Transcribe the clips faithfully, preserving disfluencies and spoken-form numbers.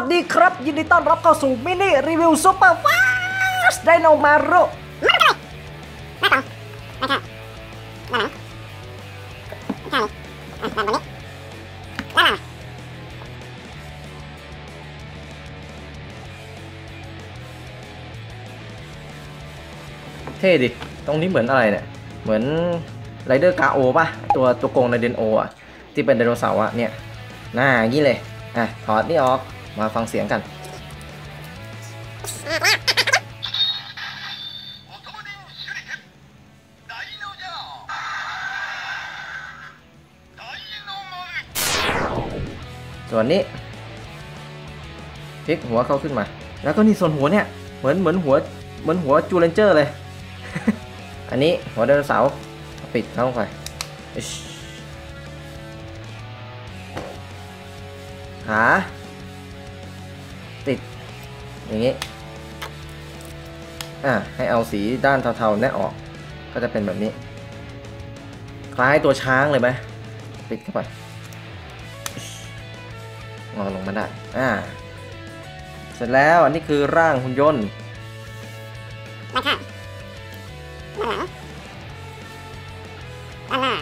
ดีครับยินดีต้อนรับเข้าสู่มินิรีวิวซูเปอร์ฟาสต์ไดโนมารุมาเลยมาต่อมาค่ะมาไหนมาค่ะอ่ะมาแบบนี้มาเท่ดิตรงนี้เหมือนอะไรเนี่ยเหมือนไรเดอร์กาโอป่ะตัวตัวโกงในเดนโออ่ะที่เป็นไดโนเสาร์อ่ะเนี่ยหน้าอย่างนี้เลยอ่ะถอดนี่ออกมาฟังเสียงกันส่วนนี้พลิกหัวเข้าขึ้นมาแล้วก็นี่ส่วนหัวเนี่ยเหมือนเหมือนหัวเหมือนหัวจูเลนเจอร์เลย อันนี้หัวไดโนเสาร์ปิดเข้าไปขาติดอย่างนี้อ่ะให้เอาสีด้านเทาๆนี่ออกก็จะเป็นแบบนี้คล้ายตัวช้างเลยไหมปิดเข้าไปงอลงมาได้อ่าเสร็จแล้วอันนี้คือร่างหุ่นยนต์มาค่ะมาหลังมาหน้า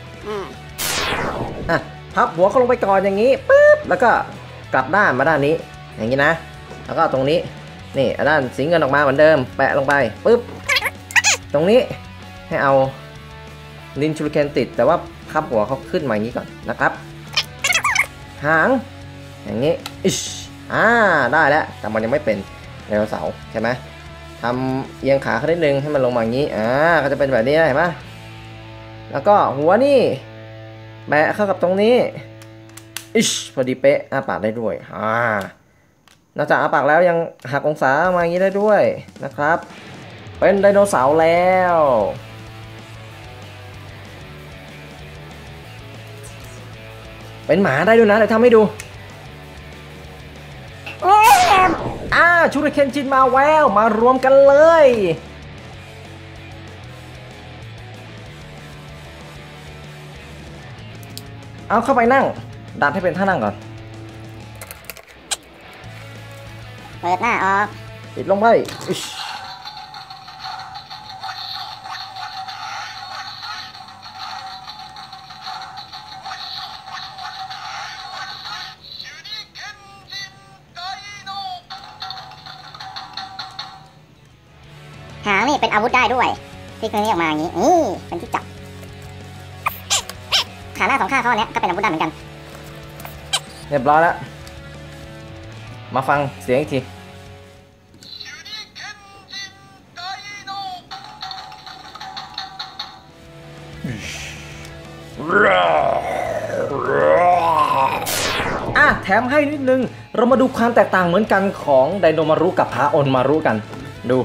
อ่ะพับหัวเขาลงไปก่อนอย่างนี้ปึ๊บแล้วก็กลับด้านมาด้านนี้อย่างนี้นะแล้วก็ตรงนี้นี่ด้านสีเงินออกมาเหมือนเดิมแปะลงไปปึ๊บตรงนี้ให้เอาลินชูริเคนติดแต่ว่าพับหัวเขาขึ้นมาอย่างนี้ก่อนนะครับหางอย่างนี้อิชอ่าได้แล้วแต่มันยังไม่เป็นไดโนเสาร์ใช่ไหมทำเอียงขาขึ้นนิดนึงให้มันลงมาอย่างนี้อ่าก็จะเป็นแบบนี้เห็นไหมแล้วก็หัวนี่แบะเข้ากับตรงนี้อิชพอดีเป๊ะอ้าปากได้ด้วยอ่านอกจากอ้าปากแล้วยังหักองศามาอย่างนี้ได้ด้วยนะครับเป็นไดโนเสาร์แล้วเป็นหมาได้ด้วยนะเดี๋ยวทำให้ดูอ่าชูริเคนจินมาแววมารวมกันเลยเอาเข้าไปนั่งดัดให้เป็นท่านั่งก่อนเปิดหน้าออกปิดลงไปหางนี่เป็นอาวุธได้ด้วยที่เคยเรียกมาอย่างนี้นี่เป็นที่จับขาหน้าสองข้างเขาเนี้ยก็เป็นอาวุธได้เหมือนกันเรียบร้อยแล้วมาฟังเสียงอีกทีอ่ะแถมให้นิดนึงเรามาดูความแตกต่างเหมือนกันของไดโนมารุกับพาออนมารุกันดู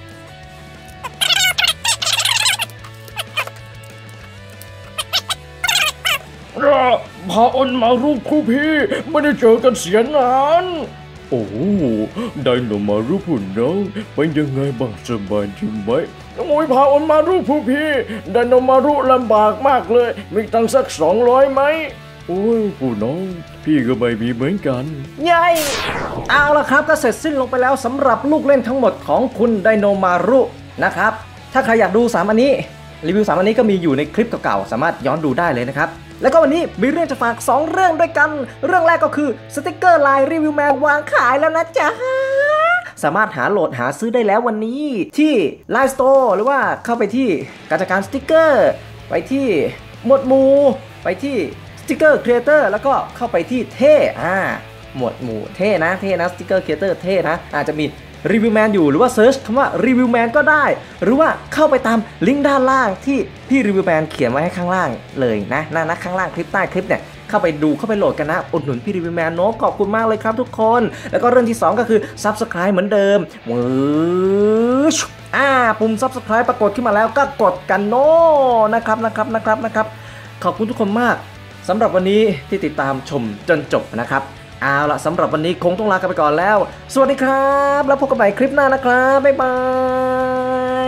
พาออนมารุคู่พี่ไม่ได้เจอกันเสียนานโอ้ไดโนมารุผู้น้องเป็นยังไงบ้างสบายดีไหมโอ้ยพาออนมารุผู้พี่ไดโนมารุลำบากมากเลยมีตังสักสองร้อยไหมโอ้ยผู้น้องพี่ก็ไม่มีเหมือนกันยัยเอาละครับก็เสร็จสิ้นลงไปแล้วสำหรับลูกเล่นทั้งหมดของคุณไดโนมารุนะครับถ้าใครอยากดูสามอันนี้รีวิวสามอันนี้ก็มีอยู่ในคลิปเก่าๆสามารถย้อนดูได้เลยนะครับแล้วก็วันนี้มีเรื่องจะฝากสองเรื่องด้วยกันเรื่องแรกก็คือสติกเกอร์ลายรีวิวแมนวางขายแล้วนะจ๊ะสามารถหาโหลดหาซื้อได้แล้ววันนี้ที่ ไลน์ สโตร์ หรือว่าเข้าไปที่การจัดการสติกเกอร์ไปที่หมวดหมู่ไปที่สติกเกอร์ครีเอเตอร์แล้วก็เข้าไปที่เท่อ่าหมวดหมู่เท่นะเท่นะสติกเกอร์ครีเอเตอร์เท่นะอาจจะมีรีวิวแมนอยู่หรือว่าเซิร์ชคำว่ารีวิวแมนก็ได้หรือว่าเข้าไปตามลิงก์ด้านล่างที่พี่รีวิวแมนเขียนไว้ให้ข้างล่างเลยนะหน้านะข้างล่างคลิปใต้คลิปเนี่ยเข้าไปดูเข้าไปโหลดกันนะอุดหนุนพี่รีวิวแมนโน้ขอบคุณมากเลยครับทุกคนแล้วก็เรื่องที่สองก็คือ ซับสไครบ์ เหมือนเดิมมืออ่าปุ่ม ซับสไครบ์ ปรากฏขึ้นมาแล้วก็กดกันโน้นะครับนะครับนะครับนะครับขอบคุณทุกคนมากสำหรับวันนี้ที่ติดตามชมจนจบนะครับเอาละสำหรับวันนี้คงต้องลากันไปก่อนแล้วสวัสดีครับแล้วพบกันใหม่คลิปหน้านะครับบ๊ายบาย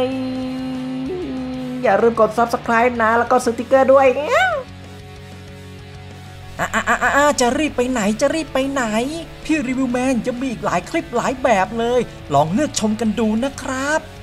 อย่าลืมกด ซับสไครบ์ นะแล้วก็สติ๊กเกอร์ด้วยอ่ะอ่าอ่าจะรีบไปไหนจะรีบไปไหนพี่รีวิวแมนจะมีอีกหลายคลิปหลายแบบเลยลองเลือกชมกันดูนะครับ